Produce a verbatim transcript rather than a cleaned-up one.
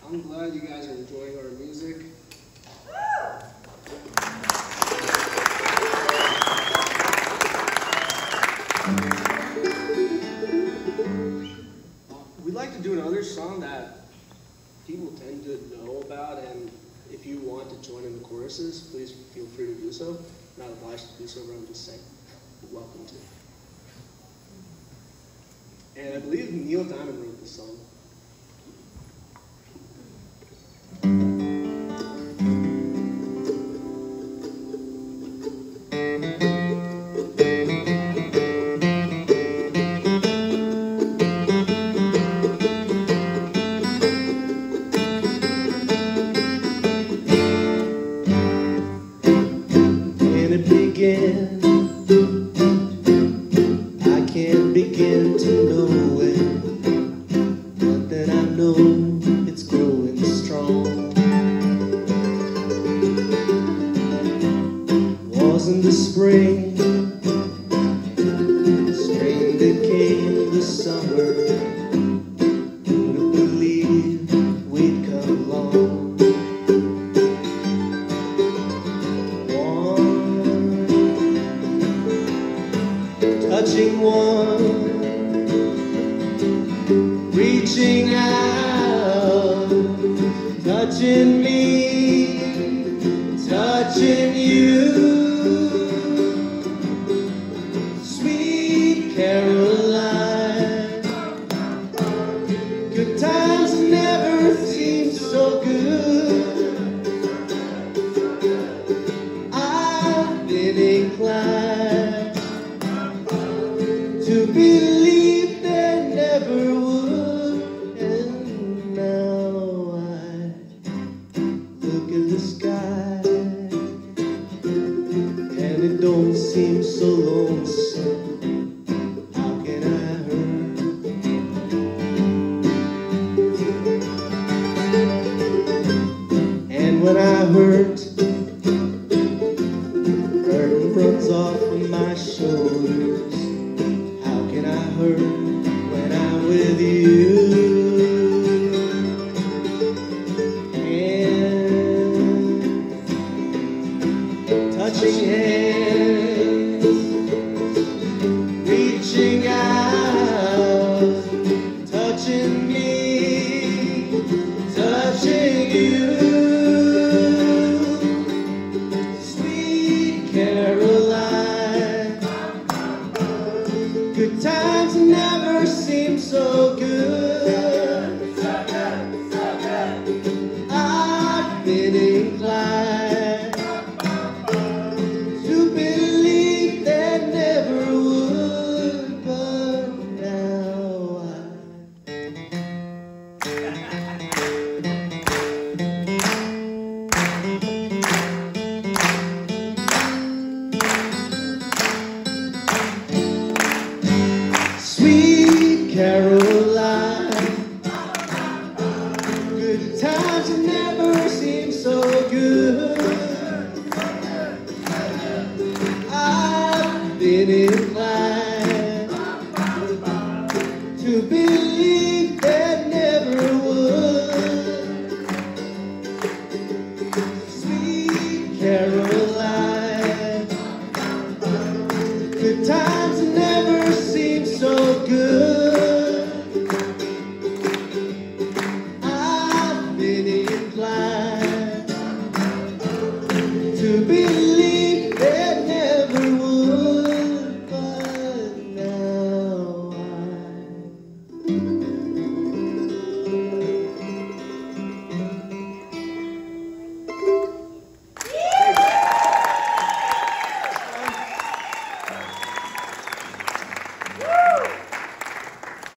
I'm glad you guys are enjoying our music. We'd like to do another song that people tend to know about, and if you want to join in the choruses, please feel free to do so. Not obliged to do so, but I'm just saying, you're welcome to. And I believe Neil Diamond wrote this song. I can't begin to know it, but then I know it's growing strong. Wasn't the spring, spring that came the summer, wouldn't believe we'd come along. Touching one, reaching out, touching me, touching you. Sweet Caroline, good times never seem so good. I've been inclined to believe they never would, and now I look at the sky, and it don't seem so lonesome. How can I hurt? And when I hurt, burden runs off of my shoulders. Hurt when I'm with you, and touching hands, reaching out, touching me, touching you. Sweet Caroline, good times never seem so good. So good, so good. I've been inclined to believe they never would, but now I Sweet Caroline.